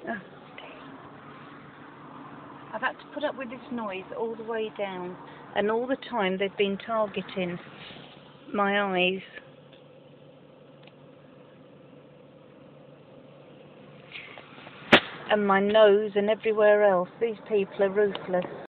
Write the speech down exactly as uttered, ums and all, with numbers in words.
Oh. I've had to put up with this noise all the way down, and all the time they've been targeting my eyes. And my nose and everywhere else. These people are ruthless.